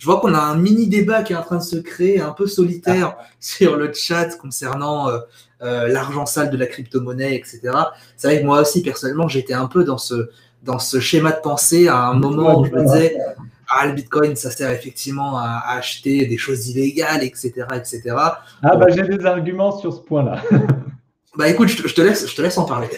vois qu'on a un mini débat qui est en train de se créer, un peu solitaire sur le chat concernant l'argent sale de la crypto-monnaie, etc. C'est vrai que moi aussi, personnellement, j'étais un peu dans ce schéma de pensée à un moment où je me disais, le Bitcoin, ça sert effectivement à acheter des choses illégales, etc., etc. J'ai des arguments sur ce point-là. Écoute, je te laisse en parler.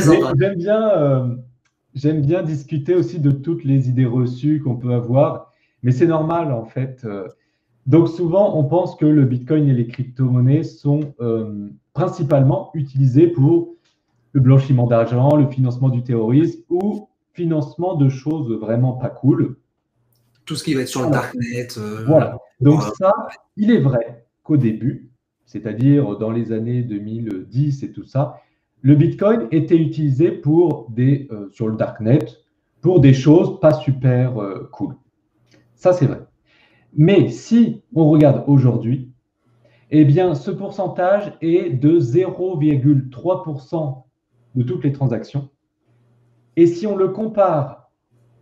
J'aime bien discuter aussi de toutes les idées reçues qu'on peut avoir, mais c'est normal en fait. Donc souvent, on pense que le Bitcoin et les crypto-monnaies sont principalement utilisés pour le blanchiment d'argent, le financement du terrorisme ou financement de choses vraiment pas cool. Tout ce qui va être sur le darknet. Voilà. Donc ça, il est vrai qu'au début, c'est-à-dire dans les années 2010 et tout ça, le Bitcoin était utilisé sur le darknet pour des choses pas super cool. Ça, c'est vrai. Mais si on regarde aujourd'hui, eh bien, ce pourcentage est de 0,3% de toutes les transactions. Et si on le compare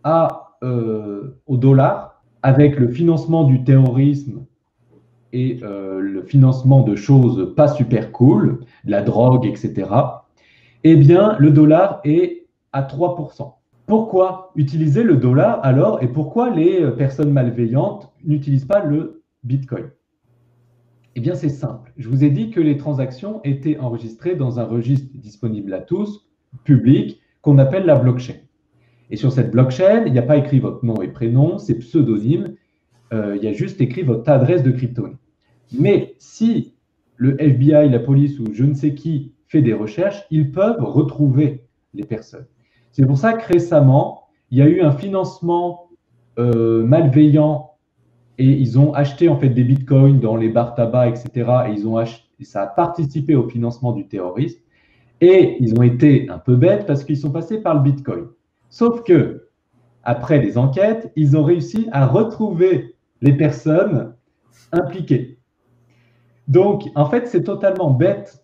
au dollar, avec le financement du terrorisme et le financement de choses pas super cool, de la drogue, etc., eh bien, le dollar est à 3%. Pourquoi utiliser le dollar alors et pourquoi les personnes malveillantes n'utilisent pas le Bitcoin? Eh bien, c'est simple. Je vous ai dit que les transactions étaient enregistrées dans un registre disponible à tous, public, qu'on appelle la blockchain. Et sur cette blockchain, il n'y a pas écrit votre nom et prénom, c'est pseudonyme, il y a juste écrit votre adresse de crypto-monnaie. Mais si le FBI, la police ou je ne sais qui fait des recherches, ils peuvent retrouver les personnes. C'est pour ça que récemment, il y a eu un financement malveillant et ils ont acheté en fait des bitcoins dans les bars tabac, etc. Et ça a participé au financement du terrorisme. Et ils ont été un peu bêtes parce qu'ils sont passés par le bitcoin. Sauf que, après les enquêtes, ils ont réussi à retrouver les personnes impliquées. Donc, en fait, c'est totalement bête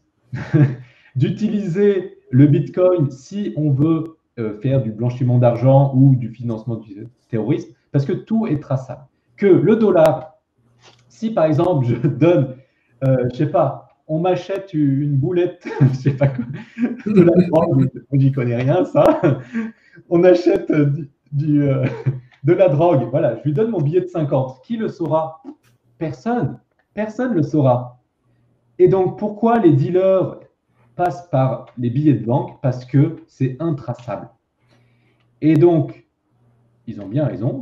d'utiliser le Bitcoin si on veut faire du blanchiment d'argent ou du financement du terrorisme, parce que tout est traçable. Que le dollar, si par exemple je donne, je sais pas, on m'achète une boulette, je sais pas quoi, de la drogue, j'y connais rien, ça. On achète de la drogue, voilà, je lui donne mon billet de 50. Qui le saura? Personne. Personne ne le saura. Et donc, pourquoi les dealers passent par les billets de banque? Parce que c'est intraçable. Et donc, ils ont bien raison.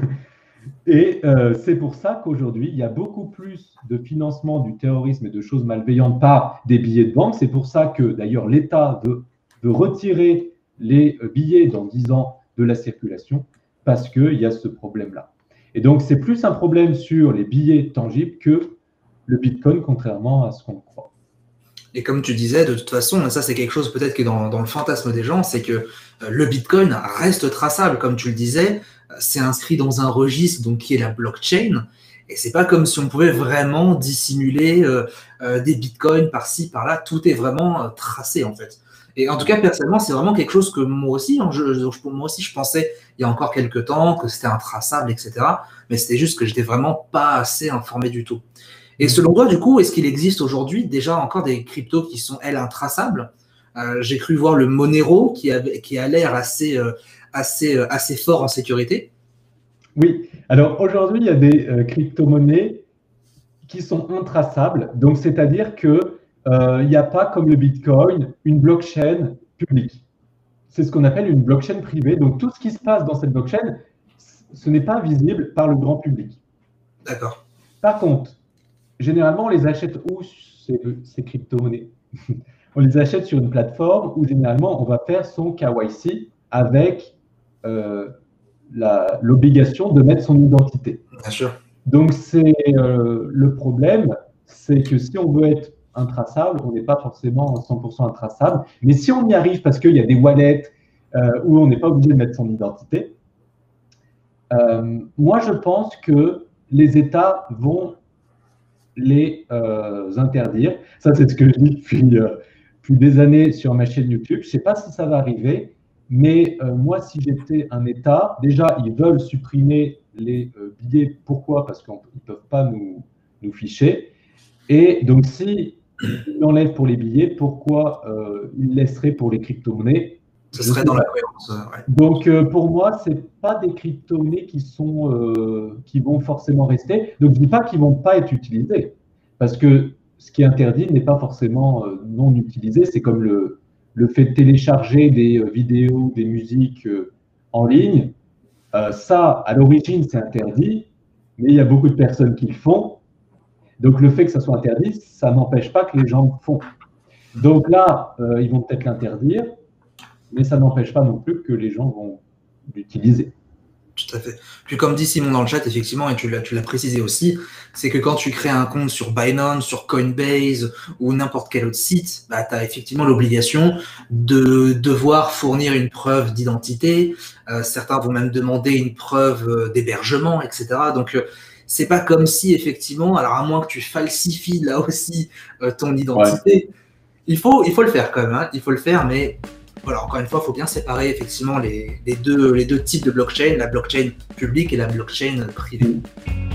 Et c'est pour ça qu'aujourd'hui, il y a beaucoup plus de financement du terrorisme et de choses malveillantes par des billets de banque. C'est pour ça que, d'ailleurs, l'État veut retirer les billets dans 10 ans de la circulation, parce qu'il y a ce problème-là. Et donc, c'est plus un problème sur les billets tangibles que le Bitcoin, contrairement à ce qu'on croit. Et comme tu disais, de toute façon, et ça c'est quelque chose peut-être qui est dans le fantasme des gens, c'est que le Bitcoin reste traçable, comme tu le disais, c'est inscrit dans un registre donc, qui est la blockchain, et c'est pas comme si on pouvait vraiment dissimuler des Bitcoins par-ci, par-là, tout est vraiment tracé en fait. Et en tout cas, personnellement, c'est vraiment quelque chose que moi aussi, je pensais il y a encore quelques temps que c'était intraçable, etc. Mais c'était juste que j'étais vraiment pas assez informé du tout. Et selon toi, du coup, est-ce qu'il existe aujourd'hui déjà encore des cryptos qui sont, elles, intraçables? J'ai cru voir le Monero qui a l'air assez fort en sécurité. Oui, alors aujourd'hui, il y a des crypto-monnaies qui sont intraçables. Donc, c'est-à-dire qu'il n'y a pas, comme le Bitcoin, une blockchain publique. C'est ce qu'on appelle une blockchain privée. Donc, tout ce qui se passe dans cette blockchain, ce n'est pas visible par le grand public. D'accord. Par contre, généralement, on les achète où ces crypto-monnaies? On les achète sur une plateforme où généralement, on va faire son KYC avec l'obligation de mettre son identité. Bien sûr. Donc, c'est le problème, c'est que si on veut être intraçable, on n'est pas forcément 100% intraçable. Mais si on y arrive parce qu'il y a des wallets où on n'est pas obligé de mettre son identité, moi, je pense que les États vont les interdire. Ça, c'est ce que je dis depuis des années sur ma chaîne YouTube. Je ne sais pas si ça va arriver, mais moi, si j'étais un État, déjà, ils veulent supprimer les billets. Pourquoi? Parce qu'ils ne peuvent pas nous ficher. Et donc, si ils l'enlèvent pour les billets, pourquoi ils laisseraient pour les crypto-monnaies? Ce serait dans la cohérence. Ouais. Donc, pour moi, ce n'est pas des crypto-monnaies qui vont forcément rester. Donc, je ne dis pas qu'ils ne vont pas être utilisés. Parce que ce qui est interdit n'est pas forcément non utilisé. C'est comme le fait de télécharger des vidéos, des musiques en ligne. Ça, à l'origine, c'est interdit. Mais il y a beaucoup de personnes qui le font. Donc, le fait que ça soit interdit, ça n'empêche pas que les gens le font. Donc là, ils vont peut-être l'interdire. Mais ça n'empêche pas non plus que les gens vont l'utiliser. Tout à fait. Puis comme dit Simon dans le chat, effectivement, et tu l'as précisé aussi, c'est que quand tu crées un compte sur Binance, sur Coinbase ou n'importe quel autre site, bah, tu as effectivement l'obligation de devoir fournir une preuve d'identité. Certains vont même demander une preuve d'hébergement, etc. Donc, c'est pas comme si, effectivement, alors à moins que tu falsifies là aussi ton identité, il faut le faire quand même, hein, il faut le faire, mais voilà, encore une fois, il faut bien séparer effectivement les deux types de blockchain, la blockchain publique et la blockchain privée.